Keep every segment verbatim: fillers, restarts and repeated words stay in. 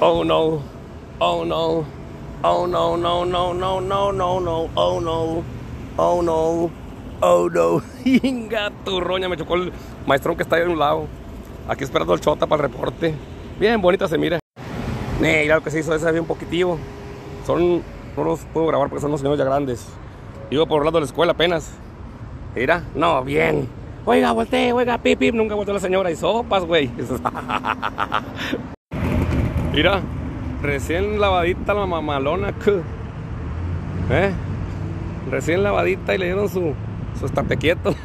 Oh no, oh no, oh no, no, no, no, no, no, no, oh no, oh no, oh no. Inga tu roña, me chocó el maestrón que está ahí de un lado. Aquí esperando el chota para el reporte. Bien bonita se mira. Mira lo que se hizo, ese bien poquitivo. Son, no los puedo grabar porque son los señores ya grandes. Iba por el lado de la escuela apenas. Mira, no, bien. Oiga, voltee, oiga, pip, pip. Nunca volteó la señora y sopas, güey. Mira, recién lavadita la mamalona. ¿Eh? Recién lavadita y le dieron su, su estate quieto.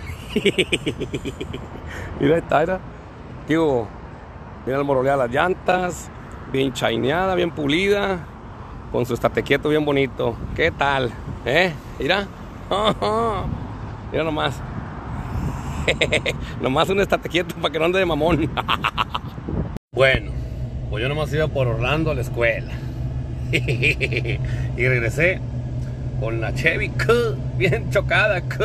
Mira, ahí está, mira. Digo, mira el moroleada las llantas. Bien chaineada, bien pulida. Con su estate quieto bien bonito. ¿Qué tal? ¿Eh? Mira. Mira nomás. Nomás un estate quieto para que no ande de mamón. Bueno, pues yo nomás iba por Orlando a la escuela. Y regresé con la Chevy Q, bien chocada. Q.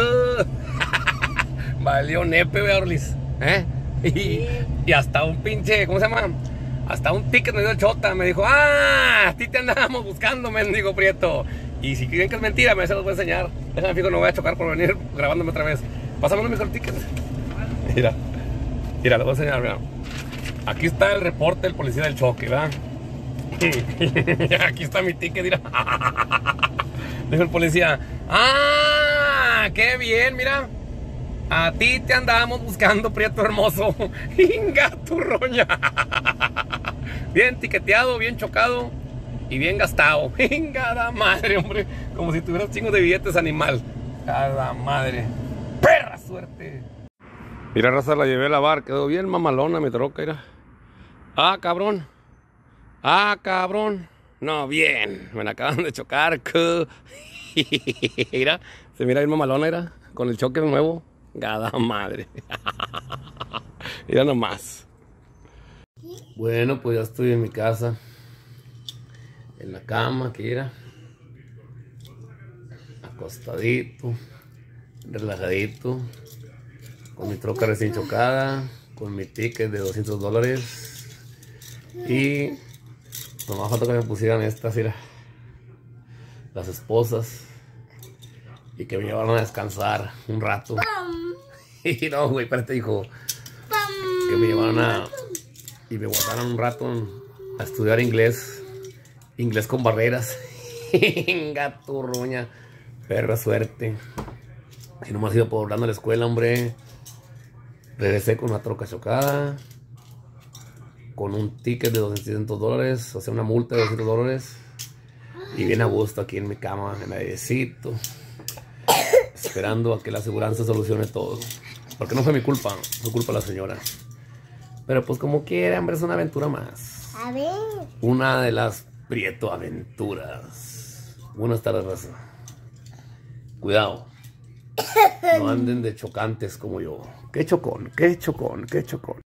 Valió nepe, Orlis. ¿Eh? Y, y hasta un pinche, ¿cómo se llama? Hasta un ticket me dio el chota. Me dijo, ah, a ti te andábamos buscando, mendigo prieto. Y si creen que es mentira, me se los voy a enseñar. Déjame fijo, no voy a chocar por venir grabándome otra vez. Pásamelo mejor el ticket. Mira, mira, lo voy a enseñar, mira. Aquí está el reporte del policía del choque, ¿verdad? Aquí está mi ticket, mira. Dijo el policía, ah, qué bien, mira. A ti te andábamos buscando, prieto hermoso. Inga tu roña. Bien tiqueteado, bien chocado y bien gastado. Inga la madre, hombre. Como si tuvieras chingos de billetes, animal. Cada madre. Perra suerte. Mira, raza, la llevé a lavar. Quedó bien mamalona mi troca, mira. Ah, cabrón. Ah, cabrón. No, bien. Me la acaban de chocar. Mira, se mira bien mamalona, mira. Con el choque nuevo. Gada madre. Mira nomás. Bueno, pues ya estoy en mi casa. En la cama, que era. Acostadito. Relajadito. Con mi troca recién chocada. Con mi ticket de doscientos dólares. Y nomás falta que me pusieran estas, mira. Las esposas. Y que me llevaron a descansar un rato. Y no, güey, espérate, hijo. Que me llevaron a... Y me guardaron un rato a estudiar inglés. Inglés con barreras. Gato, roña. Perra suerte. Y nomás iba poblando la escuela, hombre. Regresé con una troca chocada. Con un ticket de doscientos dólares. O sea, una multa de doscientos dólares. Y bien a gusto aquí en mi cama, en el airecito. Esperando a que la aseguranza solucione todo. Porque no fue mi culpa, fue culpa de la señora. Pero pues como quiera, hombre, es una aventura más. A ver. Una de las Prieto aventuras. Buenas tardes, raza. Cuidado. No anden de chocantes como yo. Qué chocón, qué chocón, qué chocón.